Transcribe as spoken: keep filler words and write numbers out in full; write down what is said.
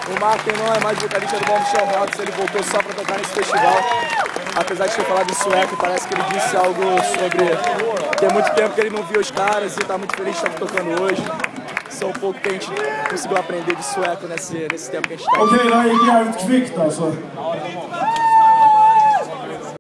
O Martin não é mais vocalista do Bombshell, ele voltou só para tocar nesse festival. Apesar de ter falado em sueco, parece que ele disse algo sobre tem muito tempo que ele não via os caras e está muito feliz de estar tocando hoje. Só um pouco que a gente conseguiu aprender de sueco nesse, nesse tempo que a gente está. Okej, det här gick jävligt kvickt alltså.